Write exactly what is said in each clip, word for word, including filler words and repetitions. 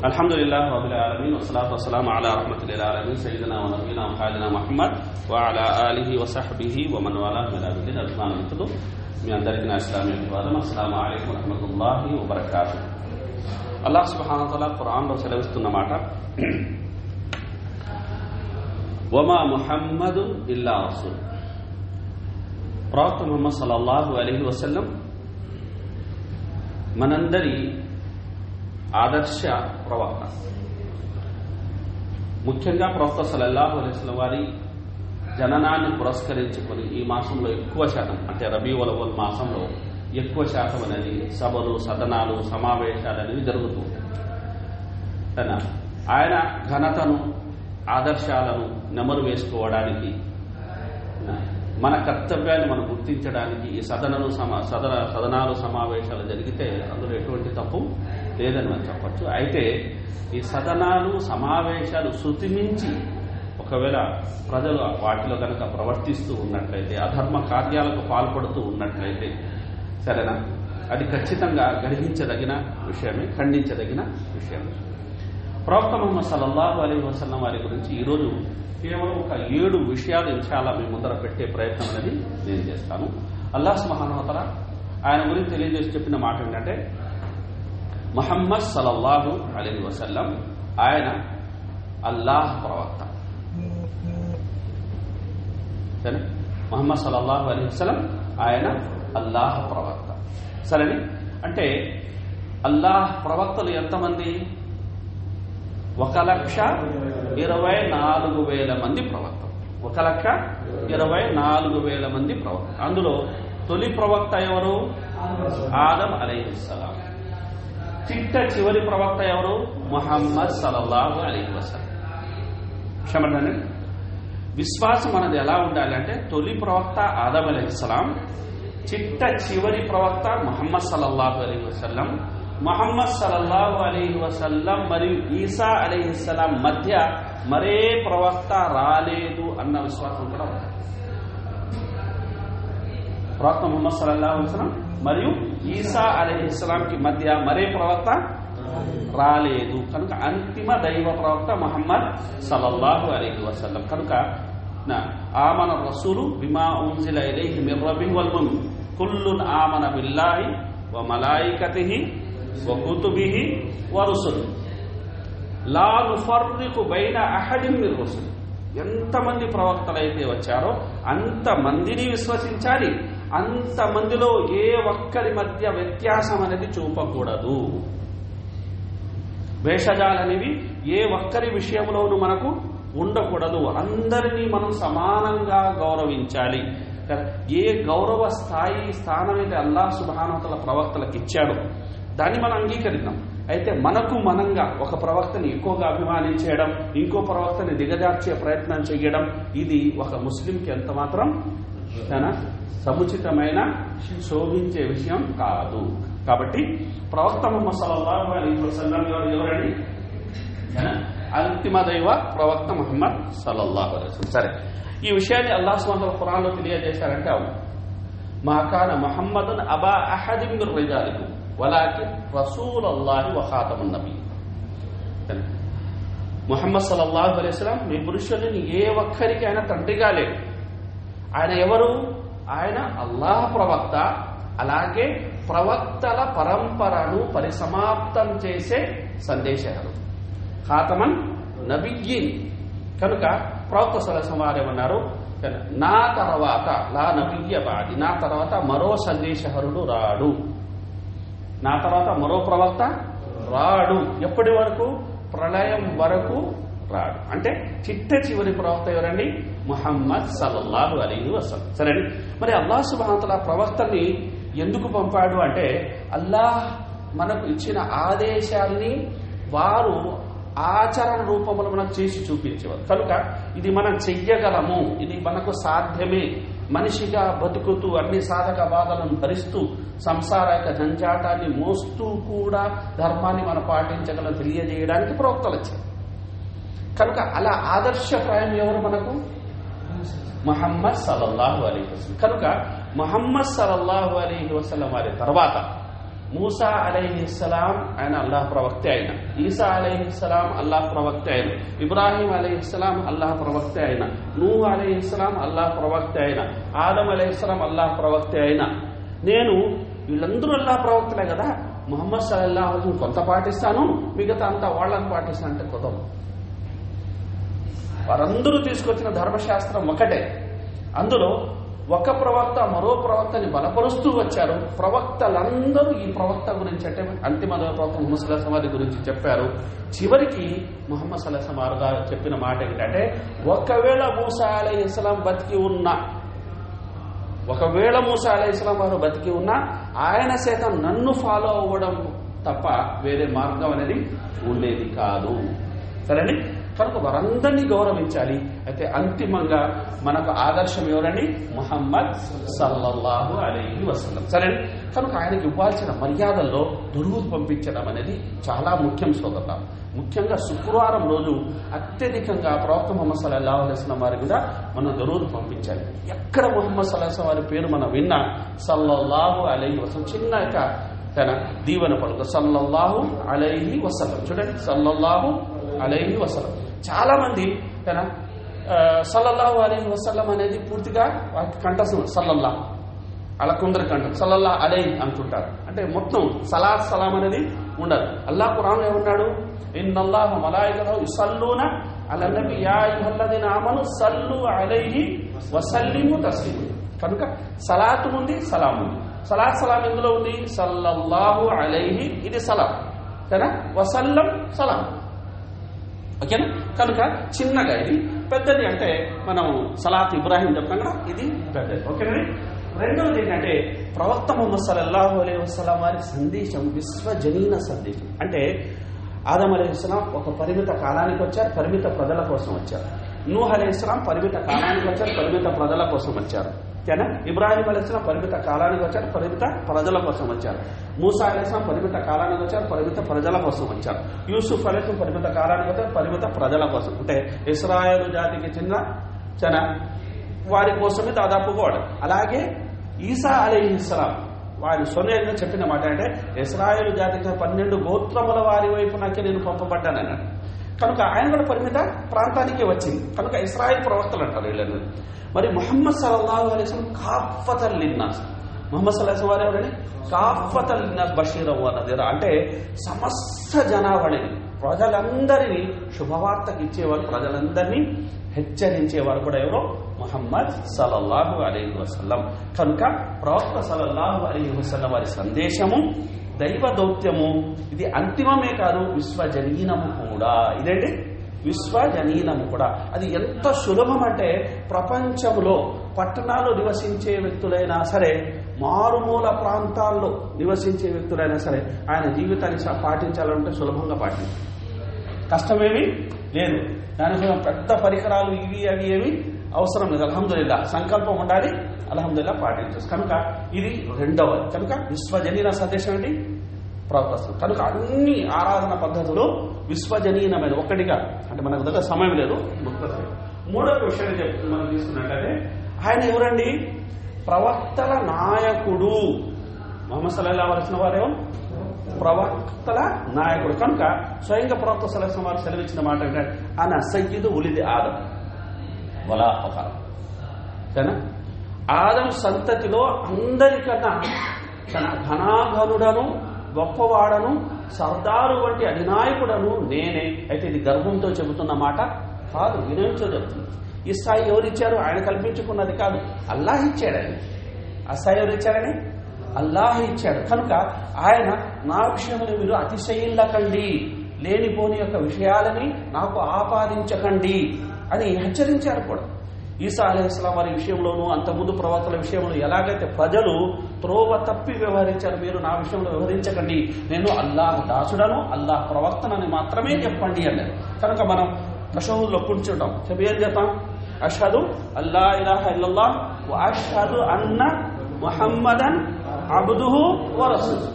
అల్హమ్దులిల్లాహి రబ్బిల్ ఆలమీన్ వస్సలాతు వస్సలాము అలా రహ్మతిల్ ఆలమీన్ సయ్యిదనా వ నబీనా ముహమ్మదినా ముహమ్మద్ వ అలా ఆలిహి వ సహ్బిహి వ మన్ వాలాహు మినా దిన్ అభిమాన మిత్రులు మీ అందరికీ నా ఇస్లామీయ అభివాదం. అస్సలాము అలైకుం వ రహ్మతుల్లాహి వ బరకాతుహు. అల్లాహ్ సుబ్హానహు వ తఆలా ఖురాన్లో సెలవిస్తున్న మాట, వమా ముహమ్మదు ఇల్లా రసూల్. ప్రవక్త ముహమ్మద్ సల్లల్లాహు అలైహి వసల్లం మనందరి ఆదర్శ ప్రవక్త. ముఖ్యంగా ప్రవక్త సల్లల్లాహు అలైహి వసల్లం వారి జననాన్ని పురస్కరించుకొని ఈ మాసంలో ఎక్కువ శాతం, అంటే రబీఉల్ అవల్ మాసంలో ఎక్కువ శాతం అనేది సభలు, సదనాలు, సమావేశాలు అనేవి జరుగుతుంది. ఆయన ఘనతను, ఆదర్శాలను నెమరు వేసుకోవడానికి, మన కర్తవ్యాన్ని మనం గుర్తించడానికి ఈ సదనలు సమా సదన సదనాలు సమావేశాలు జరిగితే అందులో ఎటువంటి తప్పు లేదని మనం చెప్పచ్చు. అయితే ఈ సదనాలు సమావేశాలు శృతిమించి ఒకవేళ ప్రజలు వాటిలో కనుక ప్రవర్తిస్తూ ఉన్నట్లయితే, అధర్మ కార్యాలకు పాల్పడుతూ ఉన్నట్లయితే సరేనా, అది ఖచ్చితంగా గ్రహించదగిన విషయమే, ఖండించదగిన విషయమే. ప్రవక్త ముహమ్మద్ సల్లల్లాహు అలైహి వసల్లం వారి గురించి ఈరోజు కేవలం ఒక ఏడు విషయాలు ఇన్షాల్లా మీ ముందర పెట్టే ప్రయత్నం అనేది నేను చేస్తాను. అల్లాహ్ సుబ్హానహు వ తఆలా ఆయన గురించి తెలియజేసి చెప్పిన మాట ఏంటంటే, ముహమ్మద్ సల్లల్లాహు అలైహి వసల్లం ఆయన అల్లాహ్ ప్రవక్త. సరే, ముహమ్మద్ సల్లల్లాహు అలైహి వసల్లం ఆయన అల్లాహ్ ప్రవక్త. సరే, అంటే అల్లాహ్ ప్రవక్తలు ఎంతమంది? ఒక లక్ష ఇరవై నాలుగు వేల మంది ప్రవక్తలు. ఒక లక్ష ఇరవై నాలుగు వేల మంది ప్రవక్త. అందులో తొలి ప్రవక్త ఎవరు? ఆదం అలైహిస్సలాం. చిట్ట చివరి ప్రవక్త ఎవరు? ముహమ్మద్ సల్లల్లాహు అలైహి వసల్లం. క్షమతండి, విశ్వాసం అనేది ఎలా ఉండాలి అంటే, తొలి ప్రవక్త ఆదం అలైహిస్సలాం, చిట్ట చివరి ప్రవక్త ముహమ్మద్ సల్లల్లాహు అలైహి వసల్లం. ముహమ్మద్ సల్లల్లాహు అలైహి వసల్లం మరియు ఈసా అలైహిస్సలాం మధ్య మరే ప్రవక్త రాలేదు అన్న విశ్వాసం కూడా ఉంది. ప్రవక్త ముహమ్మద్ సల్లల్లాహు అలైహి వసల్లం మరియు ఈసా అలైహిస్సలాంకి మధ్య మరే ప్రవక్త రాలేదు కనుక అంతిమ దైవ ప్రవక్త ముహమ్మద్ సల్లల్లాహు అలైహి వసల్లం. కనుక ఆమన రసూలు బిమా ఉన్జిల ఇలైహి మిర్ రబ్బిహి వల్ ముమిన్ కుల్లున్ ఆమన బిల్లాహి వ మలాయికతిహి వ కుతుబిహి వ రుసులిహి లా నుఫర్రికు బైన అహదిన్ మిర్ రుసులిహి. ఎంతమంది ప్రవక్తలైతే వచ్చారో అంతమందిని విశ్వసించాలి, అంతమందిలో ఏ ఒక్కరి మధ్య వ్యత్యాసం అనేది చూపకూడదు. భేషజాలనేవి ఏ ఒక్కరి విషయంలోనూ మనకు ఉండకూడదు. అందరినీ మనం సమానంగా గౌరవించాలి. ఏ గౌరవ స్థాయి స్థానం అయితే అల్లాహ్ సుబ్హానహు వ తఆలా ప్రవక్తలకు ఇచ్చాడో దాన్ని మనం అంగీకరిద్దాం. అయితే మనకు మనంగా ఒక ప్రవక్తని ఎక్కువగా అభిమానించడం, ఇంకో ప్రవక్తని దిగజార్చే ప్రయత్నం చేయడం, ఇది ఒక ముస్లింకి ఎంత మాత్రం తన సముచితమైన శోభించే విషయం కాదు. కాబట్టి ప్రవక్త ముహమ్మద్ సల్లల్లాహు అలైహి వసల్లం ఎవరండి? అంతిమ దైవ ప్రవక్త ముహమ్మద్ సల్లల్లాహు అలైహి వసల్లం. సరే, ఈ విషయాన్ని అల్లాహ్ సుబ్హానహు వ తఆలా ఖురాన్లో తెలియజేశారంటే, అవును, మా కాన ముహమ్మదున్ అబా అహదిన్ మిర్ రిజాలికుమ్ వలాకిన్ రసూలుల్లాహి వ ఖాతమున్ నబియ్యిన్. ముహమ్మద్ సల్లల్లాహు అలైహి వసల్లం మీ పురుషులని ఏ ఒక్కరికి ఆయన తండ్రిగా లేడు. ఆయన ఎవరు? ఆయన అల్లాహ్ ప్రవక్త, అలాగే ప్రవక్తల పరంపరను పరిసమాప్తం చేసే సందేశాలు, ఖాతమన్ నబియ్యిన్. కనుక ప్రవక్త సల్లల్లాహు అలైహి వసల్లం ఏమన్నారు? నా తర్వాత లా నబియ్య బాది, నా తర్వాత మరో సందేశహరుడు రాడు, నా తర్వాత మరో ప్రవక్త రాడు. ఎప్పటి వరకు? ప్రళయం వరకు రాడు. అంటే చిట్ట చివరి ప్రవక్త ఎవరండి? ముహమ్మద్ సల్లల్లాహు అలైహి వసల్లం. సరే, మరి అల్లాహ్ సుబ్హానహు వ తఆలా ప్రవక్తల్ని ఎందుకు పంపాడు అంటే, అల్లాహ్ మనకు ఇచ్చిన ఆదేశాల్ని వారు ఆచరణ రూపంలో మనకు చేసి చూపించేవారు. కనుక ఇది మనం చెయ్యగలము, ఇది మనకు సాధ్యమే, మనిషిగా బతుకుతూ అన్ని సాధక బాధలను భరిస్తూ సంసారక జంజాటాన్ని మోస్తూ కూడా ధర్మాన్ని మనం పాటించగలం తెలియజేయడానికి ప్రవక్తలు వచ్చారు. కనుక అలా ఆదర్శప్రాయం ఎవరు మనకు? ముహమ్మద్ సల్లల్లాహు అలైహి వసల్లం. కనుక ముహమ్మద్ సల్లల్లాహు అలైహి వసల్లం వారి తర్వాత మూసా అలైహిస్సలాం ఆయన అల్లాహ్ ప్రవక్తే అయిన, ఈసా అలైహిస్సలాం అల్లాహ్ ప్రవక్తే అయిన, ఇబ్రాహీం అలైహిస్సలాం అల్లాహ్ ప్రవక్తే అయిన, నూహ్ అలైహిస్సలాం అల్లాహ్ ప్రవక్తే అయిన, ఆదం అలైహిస్సలాం అల్లాహ్ ప్రవక్తే అయిన నేను వీళ్ళందరూ అల్లాహ్ ప్రవక్తలే కదా, ముహమ్మద్ సల్లల్లాహు అలైహి వసల్లం కొంత పాటిస్తాను, మిగతా అంతా వాళ్ళని పాటిస్తాను అంటే కుదరదు. వారందరూ తీసుకొచ్చిన ధర్మశాస్త్రం ఒకటే. అందులో ఒక ప్రవక్త మరో ప్రవక్తని బలపరుస్తూ వచ్చారు. ప్రవక్తలందరూ ఈ ప్రవక్త గురించి అంటే అంతిమ ప్రవక్త ముహమ్మద్ సల్లల్లాహు అలైహి వసల్లం గురించి చెప్పారు. చివరికి ముహమ్మద్ సల్లల్లాహు అలైహి వసల్లం గారు చెప్పిన మాట ఏంటంటే, ఒకవేళ మూసా అలైహిస్సలాం బతికి ఉన్నా ఒకవేళ మూసా అలైహిస్సలాం వారు బతికి ఉన్నా ఆయన సైతం నన్ను ఫాలో అవ్వడం తప్ప వేరే మార్గం అనేది ఉండేది కాదు. సరేండి, కనుక వారందరినీ గౌరవించాలి. అయితే అంతిమంగా మనకు ఆదర్శం ఎవరండి? ముహమ్మద్ సల్లల్లాహు అలైహి వసల్లం. సరే, కనుక ఆయనకి ఇవ్వాల్సిన మర్యాదల్లో దురువులు పంపించడం అనేది చాలా ముఖ్యం సోదరుల. ముఖ్యంగా శుక్రవారం రోజు అత్యధికంగా ప్రవక్త ముహమ్మద్ సల్లల్లాహు అలైహి వసల్లం వారి మీద మనం దురువులు పంపించాలి. ఎక్కడ ముహమ్మద్ సల్లల్లాహు అలైహి వసల్లం వారి పేరు మనం విన్నా సల్లల్లాహు అలైహి వసల్లం చిన్న యొక్క తన దీవెన పలుకు సల్లల్లాహు అలైహి వసల్లం. చూడండి, సల్లల్లాహు అలైహి వసల్లం. చాలా మంది తన సల్లల్లాహు అలైహి వసల్లం అనేది పూర్తిగా వాటి కంఠస్థం సల్లల్లా, అలా కొందరు కంఠం సల్లల్లా అలైహి అంటుంటారు. అంటే మొత్తం సలాత్ సలాం అనేది ఉండదు. అల్లాహ్ ఖురాన్లో ఏమన్నాడు? ఇన్నల్లాహ మలాయికతహు యుసల్లూన అలా నబీ యా అయ్యుహల్లదీన ఆమను సల్లు అలైహి వసల్లిము తస్లీమా. కనుక సలాత్ ఉంది, సలాం ఉంది. సలాత్ సలాం ఎందులో ఉంది? సల్లల్లాహు అలైహి, ఇది సలాం కదా, వసల్లం సలాం. ఓకేనా? కనుక చిన్నగా ఇది, పెద్దది అంటే మనం సలాత్ ఇబ్రాహీం చెప్తాం కదా, ఇది పెద్దది. ఓకేనండి. రెండవది ఏంటంటే ప్రవక్త ముహమ్మద్ సల్లల్లాహు అలైహి వసల్లం వారి సందేశం విశ్వజనీన సందేశం. అంటే ఆదం అలైహిస్సలాం ఒక పరిమిత కాలానికి వచ్చారు, పరిమిత ప్రజల కోసం వచ్చారు. నూహ్ అలైహిస్సలాం పరిమిత కాలానికి వచ్చారు, పరిమిత ప్రజల కోసం వచ్చారు. ఓకేనా? ఇబ్రాహీం అలైహిస్సలాం పరిమిత కాలానికి వచ్చారు, పరిమిత ప్రజల కోసం వచ్చారు. మూసా అలైహిస్సలాం పరిమిత కాలానికి వచ్చారు, పరిమిత ప్రజల కోసం వచ్చారు. యూసుఫ్ అలైహిస్సలాం పరిమిత కాలానికి వచ్చారు, పరిమిత ప్రజల కోసం. అంటే ఇశ్రాయేలు జాతికి చెందిన చన వారి కోసమే దాదాపుగా వాడు. అలాగే ఈసా అలైహిస్సలాం వారి సొంతంగా చెప్పిన మాట అంటే ఇశ్రాయేలు జాతికి పన్నెండు గోత్రముల వారి వైపు నాకే నేను పంపబడ్డానన్నాడు. కనుక ఆయన కూడా పరిమిత ప్రాంతానికి వచ్చింది. కనుక ఇశ్రాయేల్ ప్రవక్తలు అంటారు వీళ్ళని. మరి ముహమ్మద్ సల్లల్లాహు అలైహి వసల్లం కాఫతల్ లిన్నాస్, ముహమ్మద్ సల్లల్లాహు అలైహి వసల్లం ఎవరని? కాఫతల్ లిన్నాస్ బషీరం అన్నది అంటే సమస్త జనావళిని, ప్రజలందరినీ శుభవార్తకి ఇచ్చేవారు, ప్రజలందరినీ హెచ్చరించేవారు కూడా ఎవరో? ముహమ్మద్ సల్లల్లాహు అలైహి వసల్లం. కనుక ప్రవక్త సల్లల్లాహు అలైహి వసల్లం వారి సందేశము, దైవ దౌత్యము ఇది అంతిమమే కాదు, విశ్వజనీనము కూడా. ఇదేంటి? విశ్వజనీనము కూడా. అది ఎంత సులభం అంటే ప్రపంచంలో పట్టణాల్లో నివసించే వ్యక్తులైనా సరే, మారుమూల ప్రాంతాల్లో నివసించే వ్యక్తులైనా సరే ఆయన జీవితాన్ని పాటించాలంటే సులభంగా పాటించాలి, కష్టమేమి లేదు. దానికోసం పెద్ద పరికరాలు ఇవి అవి ఏమి అవసరం లేదు. అల్హమ్దులిల్లాహ్ సంకల్పం ఉండాలి, అల్హమ్దులిల్లాహ్ పాటించవచ్చు. కనుక ఇది రెండవది. కనుక విశ్వజనీన సందేశం ఏంటి? ప్రవక్త. కనుక అన్ని ఆరాధన పద్ధతులు విశ్వజనీనమైన ఒక్కటిగా, అంటే మనకు దగ్గర సమయం లేదు. మూడవ విషయాన్ని చెప్తూ మనం తీసుకున్నట్లయితే ఆయన ఎవరండి? ప్రవక్తల నాయకుడు. ముహమ్మద్ సల్లల్లాహు అలైహి వసల్లం వారేమో ప్రవక్తల నాయకుడు. కనుక స్వయంగా ప్రవక్త సల్లల్లాహు అలైహి వసల్లం వారు సెలవిచ్చిన మాట ఏంటంటే అన సయ్యిదు ఉలిది ఆదం వలా ఫఖర్. సరేనా? ఆదం సంతతిలో అందరికన్నా తన ఘనాఘనుడను, గొప్పవాడను, సర్దారు వంటి అధినాయకుడను నేనే. అయితే ఇది గర్వంతో చెబుతున్న మాట కాదు, వినయంతో చెబుతుంది. ఈ స్థాయి ఎవరిచ్చారు? ఆయన కల్పించుకున్నది కాదు, అల్లాహ్ ఇచ్చాడని. ఆ స్థాయి ఎవరు ఇచ్చాడని? అల్లాహ్ ఇచ్చాడు. కనుక ఆయన నా విషయంలో మీరు అతిశయిల్లకండి, లేనిపోని యొక్క విషయాలని నాకు ఆపాదించకండి అని హెచ్చరించారు కూడా. ఈసా అలైహిస్సలాం వారి విషయంలోనూ అంతకుముందు ప్రవక్తల విషయంలో ఎలాగైతే ప్రజలు త్రోవ తప్పి వ్యవహరించారు, మీరు నా విషయంలో వ్యవహరించకండి, నేను అల్లాహ్ దాసుడను, అల్లాహ్ ప్రవక్తనని మాత్రమే చెప్పండి అన్నారు. కనుక మనం తషహుద్లో కూర్చుంటాం, చెప్పి ఏం చెప్తాం? అష్హదు అల్లా ఇలాహా ఇల్లల్లాహ్ వ అష్హదు అన్న ముహమ్మదన్ అబ్దుహు వ రసూలుహు.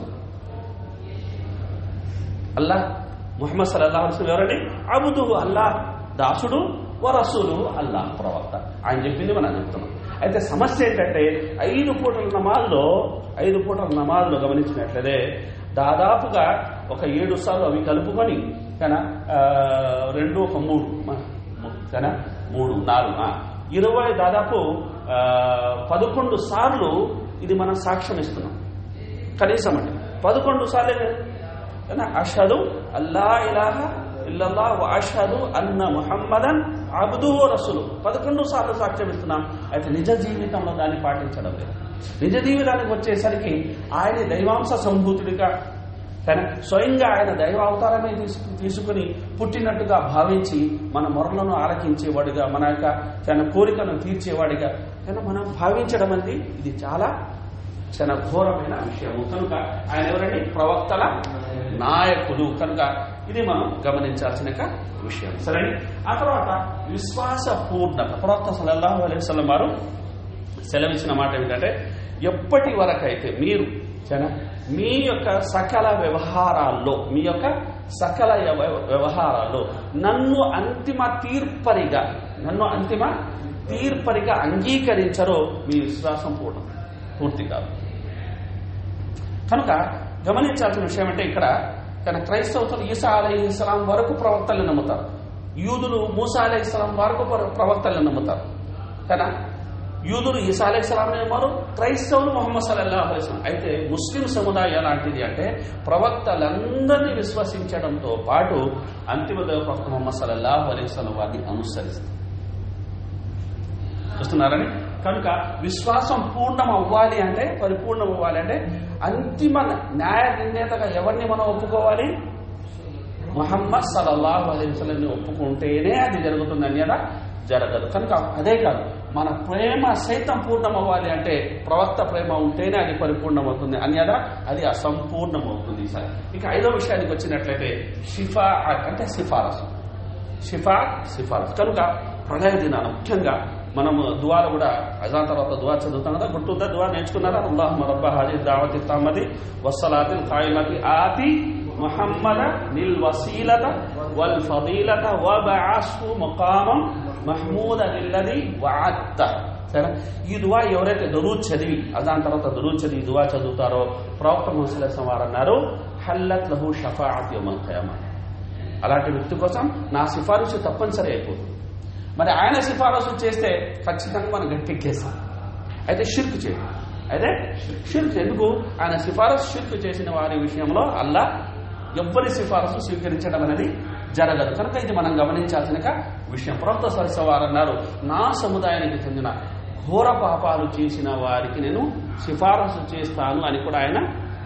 అల్లాహ్ ముహమ్మద్ సల్లల్లాహు అలైహి వసల్లం ఎవరండి? అబ్దుహు, అల్లాహ్ దాసుడు, వ రసూలుహు, అల్లాహ్ ప్రవక్త. ఆయన చెప్పింది మనం చెప్తున్నాం. అయితే సమస్య ఏంటంటే ఐదు పూటల నమాజ్లో ఐదు పూటల నమాజ్లో గమనించినట్లయితే దాదాపుగా ఒక ఏడు సార్లు అవి కలుపుకొని కానీ రెండు ఒక మూడు కానీ మూడు నాలుగు ఇరవై దాదాపు పదకొండు సార్లు ఇది మనం సాక్ష్యం ఇస్తున్నాం కనీసం అంటే పదకొండు సార్లు అషహదు అల్లా ఇలాహ ఇల్లల్లాహ్ వ అషహదు అన్న ముహమ్మదన్ అబ్దుహు రసూలు పదకొండు సార్లు సాక్ష్యం ఇస్తున్నాం. అయితే నిజ జీవితంలో దాన్ని పాటించడం లేదు. నిజ జీవితానికి వచ్చేసరికి ఆయన దైవాంశ సంభూతుడిగా కానీ స్వయంగా ఆయన దైవ అవతారమే తీసుకుని పుట్టినట్టుగా భావించి మన మొరలను ఆలకించేవాడిగా మన యొక్క తన కోరికలను తీర్చేవాడిగా కానీ మనం భావించడం అనేది ఇది చాలా చాలా ఘోరమైన విషయము. కనుక ఆయన ఎవరండి? ప్రవక్తల నాయకులు. కనుక ఇది మనం గమనించాల్సిన విషయం. సరే, ఆ తర్వాత విశ్వాస పూర్ణత. ప్రవక్త సల్లల్లాహు అలైహి వసల్లం వారు సెలవిచ్చిన మాట ఏమిటంటే ఎప్పటి వరకైతే మీరు మీ యొక్క సకల వ్యవహారాల్లో మీ యొక్క సకల వ్యవహారాల్లో నన్ను అంతిమ తీర్పరిగా నన్ను అంతిమ తీర్పరిగా అంగీకరించరో మీ విశ్వాసం పూర్ణ పూర్తి కాదు. కనుక గమనించాల్సిన విషయం అంటే ఇక్కడ కానీ క్రైస్తవులు ఈసా అలైహిస్సలాం వరకు ప్రవక్తల్ని నమ్ముతారు, యూదులు మూసా అలైహిస్సలాం వరకు ప్రవక్తల్ని నమ్ముతారు. కదా, యూదులు ఈసా అలైహిస్సలాం నమ్మారు, క్రైస్తవులు ముహమ్మద్ సల్లల్లాహు అలైహి వసల్లం. అయితే ముస్లిం సముదాయం ఎలాంటిది అంటే ప్రవక్తలందరినీ విశ్వసించడంతో పాటు అంతిమ దైవ ప్రవక్త ముహమ్మద్ సల్లల్లాహు అలైహి వసల్లం వారిని అనుసరిస్తారు. చూస్తున్నారని? కనుక విశ్వాసం పూర్ణం అవ్వాలి అంటే పరిపూర్ణం అవ్వాలి అంటే అంతిమ న్యాయ నిర్ణేతగా ఎవరిని మనం ఒప్పుకోవాలి? ముహమ్మద్ సల్లల్లాహు అలైహి వసల్లంని ఒప్పుకుంటేనే అది జరుగుతుంది, అన్యదా జరగదు. కనుక అదే కాదు, మన ప్రేమ సైతం పూర్ణం అవ్వాలి అంటే ప్రవక్త ప్రేమ ఉంటేనే అది పరిపూర్ణం అవుతుంది, అన్యదా అది అసంపూర్ణం అవుతుంది. సరే, ఇక ఐదో విషయానికి వచ్చినట్లయితే షిఫా అంటే సిఫారసు. షిఫా సిఫారసు. కనుక ప్రళయ దినాన ముఖ్యంగా మనము దువాలు కూడా అజాన్ తర్వాత దువా చదువుతాం కదా, గుర్తుందా? దువా నేర్చుకున్నారా? అల్లాహుమ్మ రబ్బ హాదిహి దావతి తామ్మతి వస్సలాతిల్ ఖాయిమతి ఆతి ముహమ్మద నిల్ వసీలత వల్ ఫదీలత వబఅస్హు మకామం మహ్మూదన్ అల్లది వఅద్త. సరే, ఈ దువా ఎవరైతే దరూద్ చదివి అజాన్ తర్వాత దరూద్ చదివి దువా చదువుతారో ప్రవక్త ముహమ్మద్ సల్లల్లాహు అలైహి వసల్లం వారు అన్నారు హల్లత్ లహు షఫాఅత్ యౌమల్ ఖియామah. అలాంటి వ్యక్తి కోసం నా సిఫారసు తప్పనిసరి అయిపోతుంది. మరి ఆయన సిఫారసు చేస్తే ఖచ్చితంగా మనం గట్టెక్కేస్తాం. అయితే షిర్క్ చేయాలి. అయితే షిర్క్ ఎందుకు? ఆయన సిఫారసు షిర్క్ చేసిన వారి విషయంలో అల్లా ఎవ్వరి సిఫారసు స్వీకరించడం అనేది జరగదు. కనుక ఇది మనం గమనించాల్సిన విషయం. ప్రవక్త సల్లల్లాహు అలైహి వసల్లం వారు అన్నారు నా సముదాయానికి చెందిన ఘోర పాపాలు చేసిన వారికి నేను సిఫారసు చేస్తాను అని కూడా ఆయన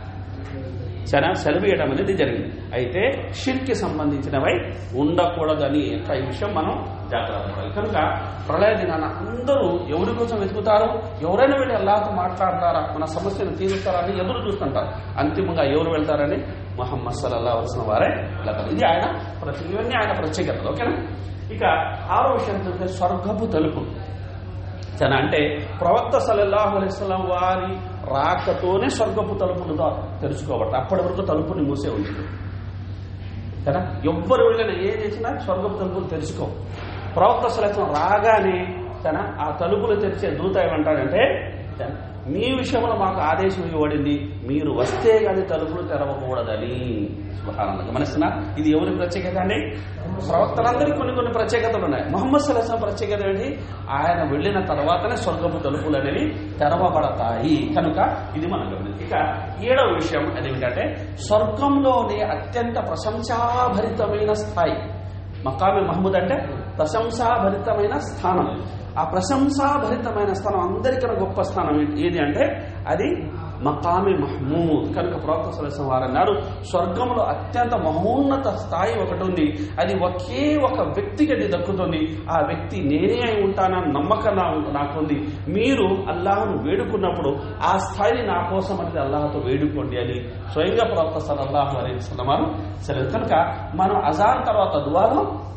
సెలవేయడం అనేది జరిగింది. అయితే షిర్క్కి సంబంధించినవై ఉండకూడదని యొక్క ఈ విషయం మనం జాగ్రత్త పడాలి. కనుక ప్రళయ దినాన అందరూ ఎవరి కోసం వెతుకుతారు? ఎవరైనా వెళ్ళి అల్లాహ్తో మాట్లాడతారా, మన సమస్యను తీరుస్తారా అని ఎదురు చూస్తుంటారు. అంతిమంగా ఎవరు వెళ్తారని ముహమ్మద్ సల్లల్లాహు అలైహి వసల్లం వారే వెళ్తారు. ఇది ఆయన ప్రతి ఇవన్నీ ఆయన ప్రత్యేకతలు. ఓకేనా? ఇక ఆరో విషయం చూస్తే స్వర్గపు తలుపు. అంటే ప్రవక్త సల్లల్లాహు అలైహి వసల్లం వారి రాకతోనే స్వర్గపు తలుపులు తెరుచుకోబడతాయి. అప్పటి వరకు తలుపుని మూసే ఉంటుంది కదా. ఎవ్వరు వెళ్ళినా ఏ చేసినా స్వర్గపు తలుపులు తెరుచుకో. ప్రవక్త సల్లల్లాహు అలైహి వసల్లం రాగానే తన ఆ తలుపులు తెరిచే దూత ఏమంటాడంటే మీ విషయంలో మాకు ఆదేశం ఇవ్వబడింది, మీరు వస్తే కానీ తలుపులు తెరవకూడదని. సుబ్హానల్లాహ్. గమనిస్తున్నా? ఇది ఎవరి ప్రత్యేకత అండి? ప్రవక్తలందరికీ కొన్ని కొన్ని ప్రత్యేకతలు ఉన్నాయి. ముహమ్మద్ సల్లల్లాహు అలైహి వసల్లం ప్రత్యేకత ఏంటి? ఆయన వెళ్ళిన తర్వాతనే స్వర్గపు తలుపులు అనేవి తెరవబడతాయి. కనుక ఇది మనం గమనించాలి. ఇక ఏడవ విషయం అదేంటంటే స్వర్గంలోనే అత్యంత ప్రశంసాభరితమైన స్థాయి. మకామే మహమూద్ అంటే ప్రశంసాభరితమైన స్థానం. ఆ ప్రశంసాభరితమైన స్థానం అందరికన్నా గొప్ప స్థానం ఏది అంటే అది మకామి మహమూద్. కనుక ప్రవక్త సల్లల్లాహు అలైహి వసల్లం వారు అన్నారు స్వర్గంలో అత్యంత మహోన్నత స్థాయి ఒకటి ఉంది, అది ఒకే ఒక వ్యక్తికి అది దక్కుతుంది. ఆ వ్యక్తి నేనే అయి ఉంటానని నమ్మకం నాకుంది. మీరు అల్లాహ్ను వేడుకున్నప్పుడు ఆ స్థాయిని నా కోసం అనేది అల్లాహ్తో వేడుకోండి అని స్వయంగా ప్రవక్త సల్లల్లాహు అలైహి వసల్లం వారు సెలవు. కనుక మనం అజాన్ తర్వాత దువాలో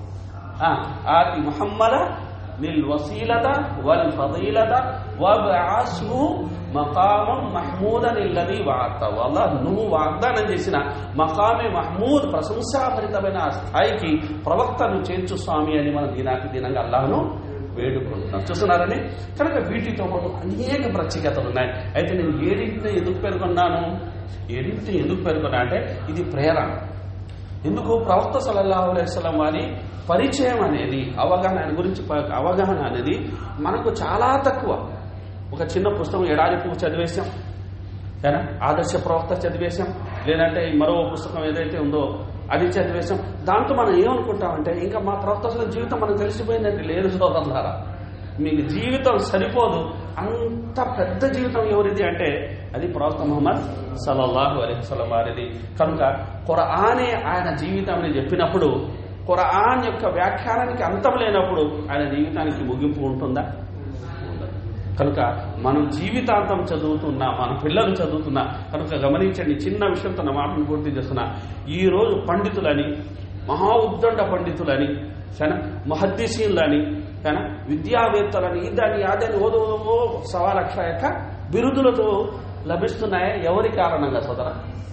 ఆతి ముహమ్మద నిల్ వసీలత వల్ ఫదీలత వబఅస్హు మకామం మహమూదన్ అల్లది వఅదతహు. అల్లాహ్ నువ్వు వాగ్దానం చేసిన మకామే మహమూద్ ప్రశంసాభరితమైన ఆ స్థాయికి ప్రవక్తను చేర్చు స్వామి అని మనం దినాకి దినంగా అల్లాహ్ను వేడుకుంటున్నాం. చూస్తున్నారని కనుక వీటితో పాటు అనేక ప్రత్యేకతలు ఉన్నాయి. అయితే నేను ఏడింటిని ఎందుకు పేర్కొన్నాను ఏడింటిని ఎందుకు పేర్కొన్నా అంటే ఇది ప్రేరణ. ఎందుకు ప్రవక్త సల్లల్లాహు అలైహి వసల్లం వారి పరిచయం అనేది అవగాహన ఆయన గురించి అవగాహన అనేది మనకు చాలా తక్కువ. ఒక చిన్న పుస్తకం ఎడారి పువ్వు చదివేశాం, ఏనా ఆదర్శ ప్రవక్త చదివేశాం, లేదంటే మరో పుస్తకం ఏదైతే ఉందో అది చదివేశాం. దాంతో మనం ఏమనుకుంటామంటే ఇంకా మా ప్రవక్త అసలు జీవితం మనకు తెలిసిపోయిందంటే లేదు సోదరులారా, మీకు జీవితం సరిపోదు. అంత పెద్ద జీవితం ఎవరిది అంటే అది ప్రవక్త ముహమ్మద్ సల్లల్లాహు అలైహి వసల్లం వారిది. కనుక ఖురానే ఆయన జీవితం అని చెప్పినప్పుడు ఖురాన్ యొక్క వ్యాఖ్యానానికి అంతం లేనప్పుడు ఆయన జీవితానికి ముగింపు ఉంటుందా? కనుక మనం జీవితాంతం చదువుతున్నా, మన పిల్లలు చదువుతున్నా. కనుక గమనించండి, చిన్న విషయంతో నా మాటను పూర్తి చేస్తున్నా. ఈ రోజు పండితులని, మహా ఉద్దండ పండితులని, ముహద్దీసీన్లని, విద్యావేత్తలని, ఇదని అదని ఓదో సవా లక్ష యొక్క బిరుదులతో లభిస్తున్నాయి. ఎవరి కారణంగా సోదర?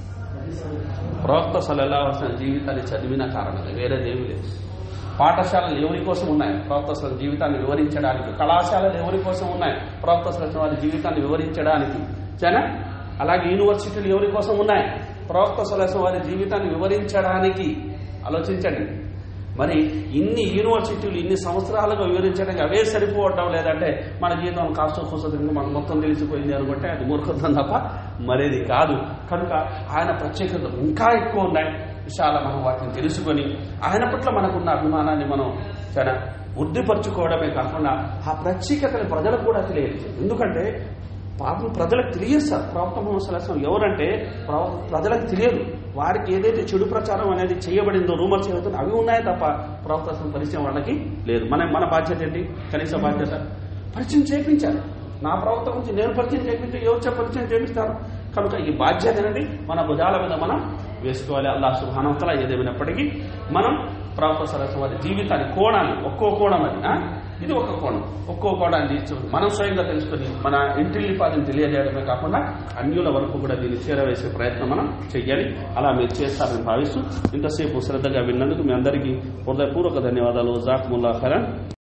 ప్రవక్త సల్లల్లాహు అలైహి వసల్లం జీవితాన్ని చదివిన కారణంగా, వేరేదేమీ లేదు. పాఠశాలలు ఎవరి కోసం ఉన్నాయి? ప్రవక్త సల్లల్లాహు జీవితాన్ని వివరించడానికి. కళాశాలలు ఎవరి కోసం ఉన్నాయి? ప్రవక్త సల్లల్లాహు వారి జీవితాన్ని వివరించడానికి. సరేనా? అలాగే యూనివర్సిటీలు ఎవరి కోసం ఉన్నాయి? ప్రవక్త సల్లల్లాహు వారి జీవితాన్ని వివరించడానికి. ఆలోచించండి, మరి ఇన్ని యూనివర్సిటీలు ఇన్ని సంవత్సరాలుగా వివరించడానికి అవే సరిపోవడం లేదంటే మన జీవితం కాస్త కూర్చొని మనకు మొత్తం తెలిసిపోయింది అనుకుంటే అది మూర్ఖత్వం తప్ప మరేది కాదు. కనుక ఆయన ప్రత్యేకతలు ఇంకా ఎక్కువ ఉన్నాయి విషయాలు. మనం వాటిని తెలుసుకొని ఆయన పట్ల మనకున్న అభిమానాన్ని మనం చాలా వృద్ధిపరచుకోవడమే కాకుండా ఆ ప్రత్యేకతని ప్రజలకు కూడా తెలియదు. ఎందుకంటే పాపం ప్రజలకు తెలియదు సార్. ప్రవక్త ముహమ్మద్ సల్లల్లాహు అలైహి వసల్లం ఎవరంటే ప్రజలకు తెలియదు. వారికి ఏదైతే చెడు ప్రచారం అనేది చేయబడిందో, రూమర్స్ ఏవైతే అవి ఉన్నాయే తప్ప ప్రవక్త పరిచయం వాళ్ళకి లేదు. మన మన బాధ్యత ఏంటి? కనీస బాధ్యత పరిచయం చేయించాలి. నా ప్రవక్త గురించి నేను పరిచయం చేయించి ఎవరు పరిచయం చేపిస్తారు? కనుక ఈ బాధ్యత అనేది మన భుజాల మీద మనం వేసుకోవాలి. అల్లాహ్ సుబ్హానహు వ తఆలా ఏదేమైనప్పటికీ మనం ప్రవక్త సల్లల్లాహు వారి జీవితాన్ని కోణాన్ని, ఒక్కో కోణం అది ఇది ఒక కోణం, ఒక్కో కోణాన్ని మనం స్వయంగా తెలుసుకుని మన ఇంటిల్లిపాదిని తెలియజేయడమే కాకుండా అన్యుల వరకు కూడా దీన్ని చేరవేసే ప్రయత్నం మనం చెయ్యాలి. అలా మీరు చేస్తారని భావిస్తూ ఇంతసేపు శ్రద్ధగా విన్నందుకు మీ అందరికీ హృదయపూర్వక ధన్యవాదాలు. జజాకుముల్లాహు ఖైరన్.